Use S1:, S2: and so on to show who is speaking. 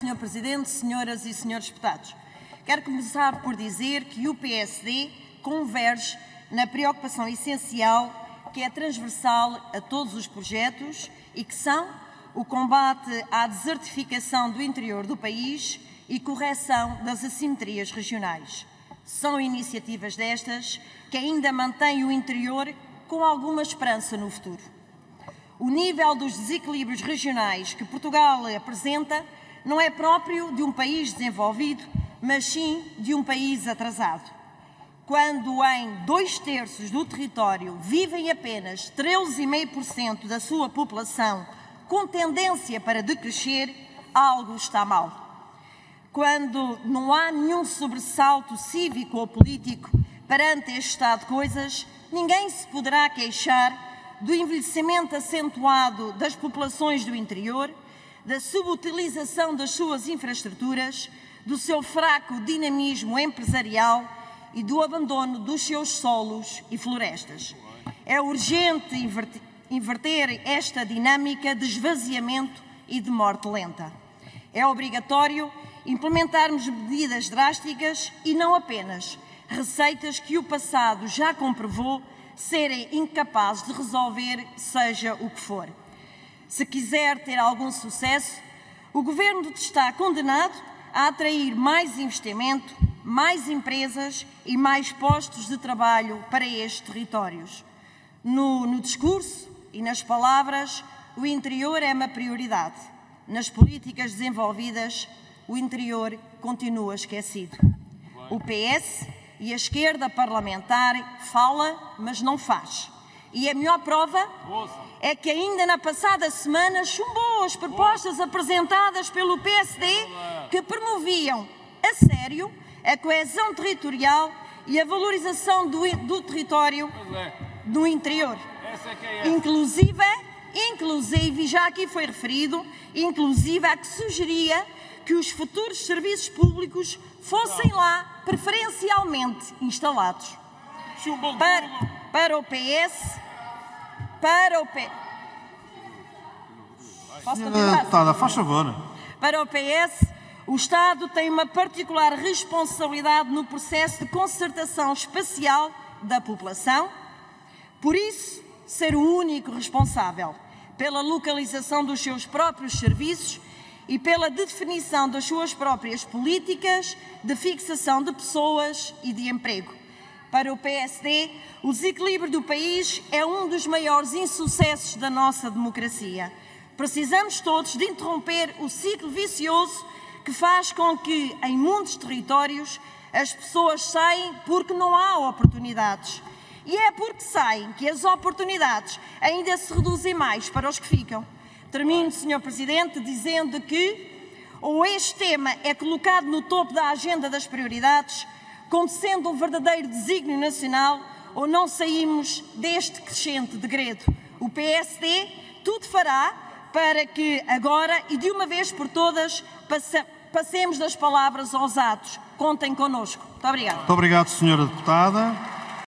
S1: Sr. Presidente, senhoras e senhores deputados, quero começar por dizer que o PSD converge na preocupação essencial que é transversal a todos os projetos e que são o combate à desertificação do interior do país e correção das assimetrias regionais. São iniciativas destas que ainda mantêm o interior com alguma esperança no futuro. O nível dos desequilíbrios regionais que Portugal apresenta não é próprio de um país desenvolvido, mas sim de um país atrasado. Quando em 2/3 do território vivem apenas 13,5% da sua população com tendência para decrescer, algo está mal. Quando não há nenhum sobressalto cívico ou político perante este estado de coisas, ninguém se poderá queixar do envelhecimento acentuado das populações do interior, da subutilização das suas infraestruturas, do seu fraco dinamismo empresarial e do abandono dos seus solos e florestas. É urgente inverter esta dinâmica de esvaziamento e de morte lenta. É obrigatório implementarmos medidas drásticas e não apenas receitas que o passado já comprovou serem incapazes de resolver, seja o que for. Se quiser ter algum sucesso, o Governo está condenado a atrair mais investimento, mais empresas e mais postos de trabalho para estes territórios. No discurso e nas palavras, o interior é uma prioridade. Nas políticas desenvolvidas, o interior continua esquecido. O PS e a esquerda parlamentar fala, mas não faz. E a melhor prova é que ainda na passada semana chumbou as propostas apresentadas pelo PSD que promoviam a sério a coesão territorial e a valorização do território do interior. Inclusive, já aqui foi referido, inclusive a que sugeria que os futuros serviços públicos fossem lá preferencialmente instalados. Para o PS...
S2: faz favor.
S1: Para o PS, o Estado tem uma particular responsabilidade no processo de concertação espacial da população, por isso, ser o único responsável pela localização dos seus próprios serviços e pela definição das suas próprias políticas de fixação de pessoas e de emprego. Para o PSD, o desequilíbrio do país é um dos maiores insucessos da nossa democracia. Precisamos todos de interromper o ciclo vicioso que faz com que, em muitos territórios, as pessoas saem porque não há oportunidades. E é porque saem que as oportunidades ainda se reduzem mais para os que ficam. Termino, Sr. Presidente, dizendo que ou este tema é colocado no topo da agenda das prioridades, como sendo um verdadeiro desígnio nacional, ou não saímos deste crescente degredo. O PSD tudo fará para que agora e de uma vez por todas passemos das palavras aos atos. Contem connosco. Muito obrigada.
S2: Muito obrigado, Sra. Deputada.